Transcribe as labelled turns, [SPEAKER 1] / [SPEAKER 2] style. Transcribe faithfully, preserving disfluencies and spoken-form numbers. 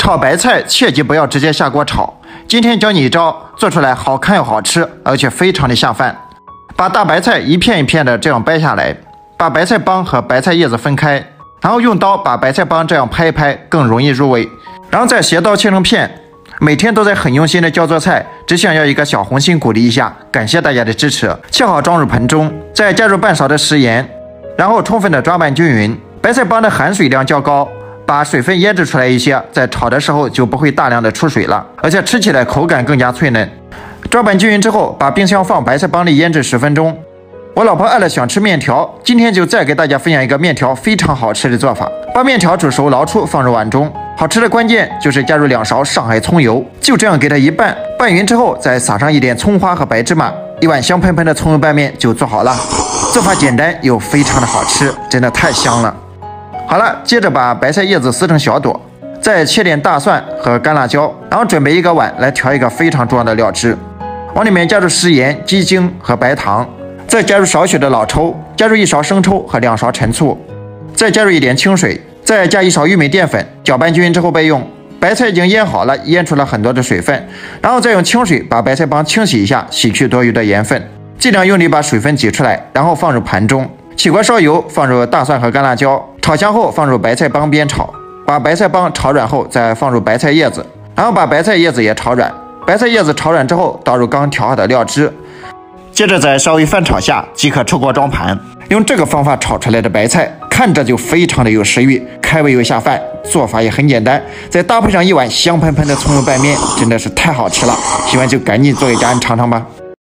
[SPEAKER 1] 炒白菜切记不要直接下锅炒。今天教你一招，做出来好看又好吃，而且非常的下饭。把大白菜一片一片的这样掰下来，把白菜帮和白菜叶子分开，然后用刀把白菜帮这样拍一拍，更容易入味。然后再斜刀切成片。每天都在很用心的教做菜，只想要一个小红心鼓励一下，感谢大家的支持。切好装入盆中，再加入半勺的食盐，然后充分的抓拌均匀。白菜帮的含水量较高，把水分腌制出来一些，在炒的时候就不会大量的出水了，而且吃起来口感更加脆嫩。抓拌均匀之后，把冰箱放白菜帮里腌制十分钟。我老婆饿了想吃面条，今天就再给大家分享一个面条非常好吃的做法。把面条煮熟捞出，放入碗中。好吃的关键就是加入两勺上海葱油，就这样给它一拌，拌匀之后再撒上一点葱花和白芝麻，一碗香喷喷的葱油拌面就做好了。做法简单又非常的好吃，真的太香了。好了，接着把白菜叶子撕成小朵，再切点大蒜和干辣椒，然后准备一个碗来调一个非常重要的料汁，往里面加入食盐、鸡精和白糖，再加入少许的老抽，加入一勺生抽和两勺陈醋，再加入一点清水。再加一勺玉米淀粉，搅拌均匀之后备用。白菜已经腌好了，腌出了很多的水分，然后再用清水把白菜帮清洗一下，洗去多余的盐分，尽量用力把水分挤出来，然后放入盘中。起锅烧油，放入大蒜和干辣椒，炒香后放入白菜帮煸炒，把白菜帮炒软后再放入白菜叶子，然后把白菜叶子也炒软。白菜叶子炒软之后，倒入刚调好的料汁，接着再稍微翻炒下即可出锅装盘。用这个方法炒出来的白菜看着就非常的有食欲，开胃又下饭，做法也很简单，再搭配上一碗香喷喷的葱油拌面，真的是太好吃了。喜欢就赶紧做给家人尝尝吧。